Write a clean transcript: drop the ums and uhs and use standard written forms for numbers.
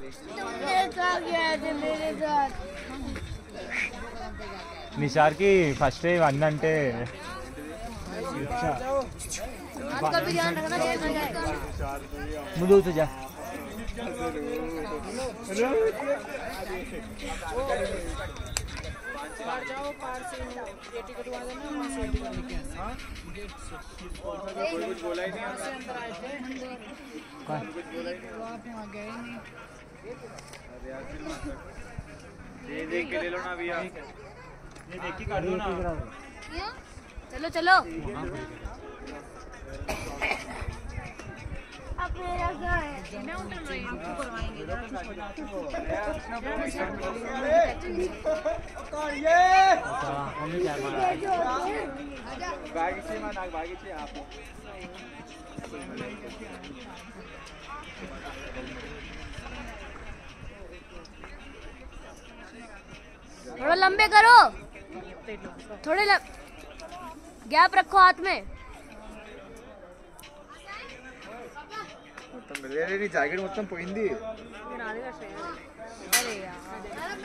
तुमने क्या किया थे मेरे साथ? निशार की फर्स्ट डे वंदे आपका भी ध्यान रखना चाहिए ना जाए। मुझे तो जा जाओ पार से एटी कटवा देना वहाँ से एटी लेके आना। कुछ बोला ही नहीं से अंदर आए थे कुछ बोला ही नहीं वहाँ पे आ गए नहीं। अरे यार ये देख के ले लो ना भैया ये देख के कर लो ना। चलो चलो अब मेरा क्या है? मैं उतर रही हूँ आपको करवाएंगे थोड़ा लंबे करो थोड़े गैप रखो हाथ में। మొత్తం జాకెట్ మొత్తం పోయింది। अरे यार